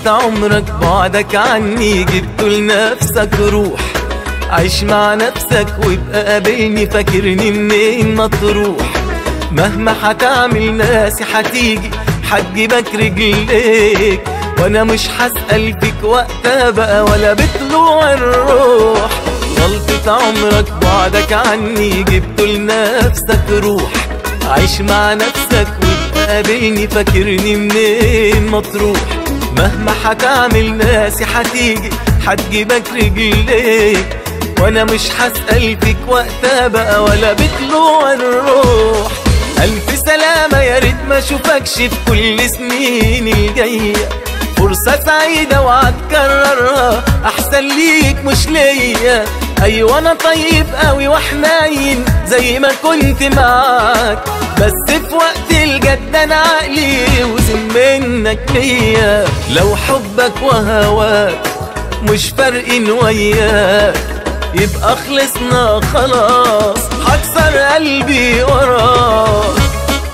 غلطة عمرك بعدك عني، جبت لنفسك روح. عيش مع نفسك وابقى قابلني، فاكرني منين ما تروح. مهما هتعمل ناسي هتيجي، هتجيبك رجليك، وانا مش هسأل فيك وقتها بقى ولا بطلوع الروح. غلطة عمرك بعدك عني، جبت لنفسك روح. عيش مع نفسك وابقى قابلني، فاكرني منين ما تروح. مهما هتعمل ناسي هتيجي، هتجيبك رجليك، وانا مش هسأل فيك وقتها بقى ولا بطلوع الروح. ألف سلامة، يا ريت ما اشوفكش في كل سنين الجاية. فرصة سعيدة وهتكررها، أحسن ليك مش ليا. أيوة أنا طيب قوي وحنين زي ما كنت معاك، بس في وقت الجد أنا عقلي وزن منك ليا. لو حبك وهواك مش فارقين وياك، يبقى خلصنا خلاص، هكسر قلبي وراك.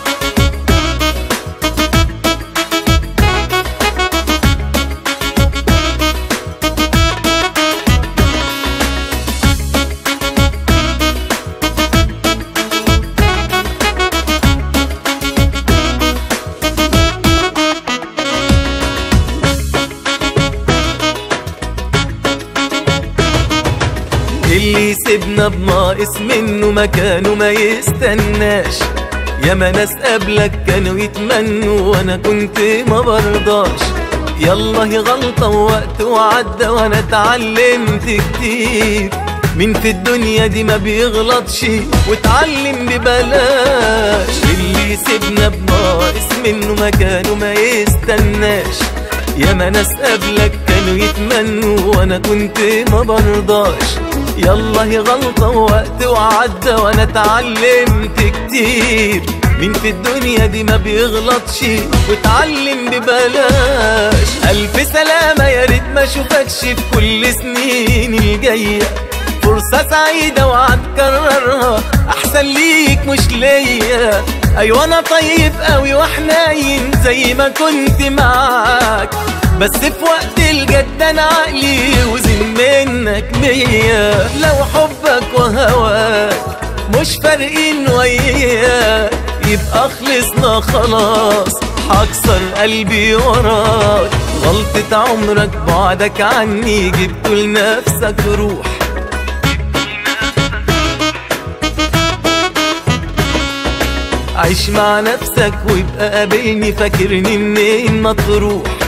اللي يسيبنا بناقص منه مكانه ما يستناش. ياما ناس قبلك كانوا يتمنوا وانا كنت ما برضاش. يلا هي غلطة ووقت وعدى وانا اتعلمت كتير. مين في الدنيا دي ما بيغلطش واتعلم ببلاش. اللي يسيبنا بناقص منه مكانه ما يستناش. ياما ناس قبلك كانوا يتمنوا وانا كنت ما برضاش. يلا هي غلطة ووقت وعدى وانا اتعلمت كتير. مين في الدنيا دي ما بيغلطش واتعلم ببلاش. ألف سلامة، يا ريت ما اشوفكش في كل سنين الجاية. فرصة سعيدة وهتكررها، أحسن ليك مش ليا. أيوة أنا طيب قوي وحنين زي ما كنت معاك، بس في وقت الجد أنا عقلي وزن منك مية. لو حبك وهواك مش فارقين وياك، يبقى خلصنا خلاص، هكسر قلبي وراك. غلطة عمرك بعدك عني، جبت لنفسك روح. عيش مع نفسك وابقى قابلني، فاكرني منين ما تروح.